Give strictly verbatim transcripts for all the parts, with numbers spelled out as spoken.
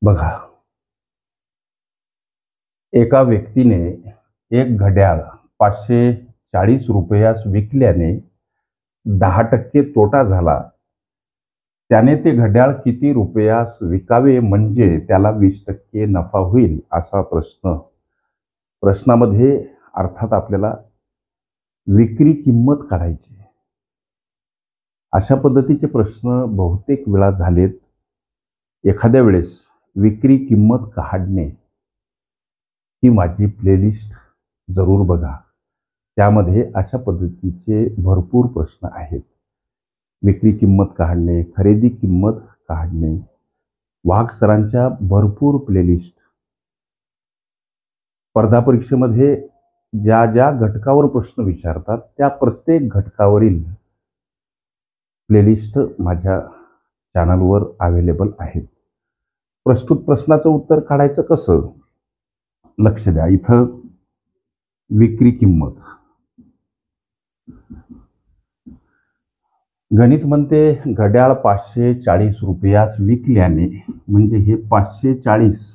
बघा, एका व्यक्तीने एक घड्याळ पाचशे चाळीस रुपयास विकल्याने दहा टक्के तोटा झाला. त्याने ते घड्याळ किती रुपयास विकावे म्हणजे त्याला वीस टक्के नफा होईल असा प्रश्न. प्रश्नामध्ये अर्थात आपल्याला विक्री किंमत काढायची. अशा पद्धतीचे प्रश्न बहुतेक वेळा झालेत. एखाद्या वेळेस विक्री किंमत काढणे ही माझी प्लेलिस्ट जरूर बघा. त्यामध्ये अशा पद्धतीचे भरपूर प्रश्न आहेत. विक्री किंमत काढणे, खरेदी किंमत काढणे, वाघ सरांच्या भरपूर प्लेलिस्ट. स्पर्धा परीक्षेमध्ये ज्या ज्या घटकावर प्रश्न विचारतात त्या प्रत्येक घटकावरील प्लेलिस्ट माझ्या चॅनलवर अवेलेबल आहेत. प्रस्तुत प्रश्नाचं उत्तर काढायचं कसं? लक्ष द्या. इथं विक्री किंमत, गणित म्हणते घड्याळ पाचशे चाळीस रुपयास विकल्याने, म्हणजे हे पाचशे चाळीस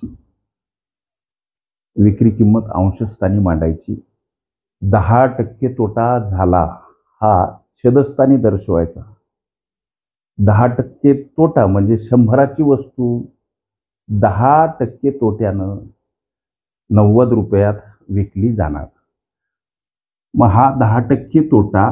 विक्री किंमत अंशस्थानी मांडायची. दहा टक्के तोटा झाला हा छेदस्थानी दर्शवायचा. दहा टक्के तोटा म्हणजे शंभराची वस्तू दहा टक्के तोट्यानं नव्वद रुपयात विकली जाणार. मग हा दहा टक्के तोटा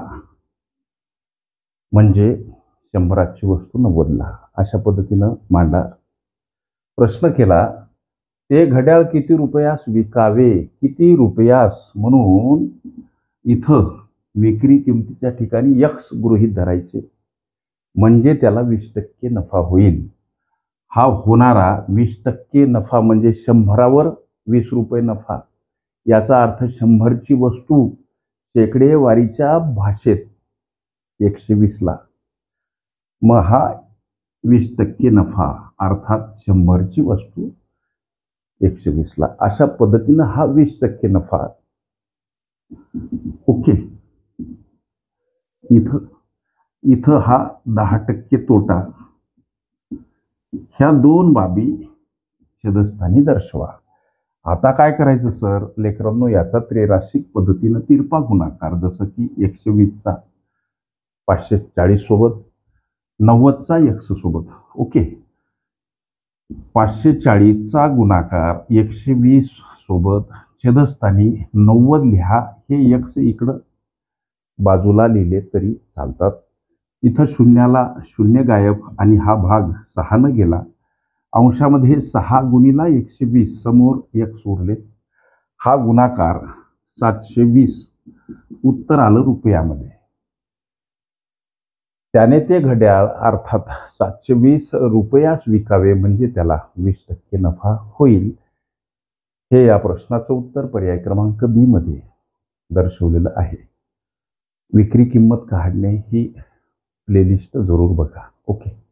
म्हणजे शंभराची वस्तू नव्वदला. अशा पद्धतीनं मांडा. प्रश्न केला ते घड्याळ किती रुपयास विकावे, किती रुपयास, म्हणून इथं विक्री किमतीच्या ठिकाणी यक्स गृहीत धरायचे म्हणजे त्याला वीस टक्के नफा होईल. हा होणारा वीस टक्के नफा म्हणजे शंभरावर वीस रुपये नफा. याचा अर्थ शंभरची वस्तू शेकडेवारीच्या भाषेत एकशे वीसला. मग हा वीस टक्के नफा अर्थात शंभरची वस्तू एकशे वीसला. अशा पद्धतीनं हा वीस टक्के नफा. ओके. इथं इथं हा दहा टक्के तोटा. ह्या दोन बाबी छेदस्थानी दर्शवा. आता काय करायचं सर? लेकरांनो, याचा त्रैराशिक पद्धतीनं तिरपा गुणाकार, जसं की एकशे वीसचा पाचशे चाळीस सोबत, नव्वदचा एक्स सोबत. ओके. पाचशे चाळीसचा गुणाकार एकशे वीस सोबत, छेदस्थानी नव्वद लिहा. हे एक्स इकडं बाजूला लिहिले तरी चालतात. इथं शून्याला शून्य गायब आणि हा भाग सहानं गेला. अंशामध्ये सहा गुणिला एकशे वीस, समोर एक्स उरले. हा गुणाकार सातशे वीस. उत्तर आलं रुपयामध्ये. त्याने ते घड्याळ अर्थात सातशे वीस रुपयास विकावे म्हणजे त्याला वीस टक्के नफा होईल. हे या प्रश्नाचं उत्तर पर्याय क्रमांक बी मध्ये दर्शवलेलं आहे. विक्री किंमत काढणे ही प्लेलिस्ट जरूर बघा. ओके.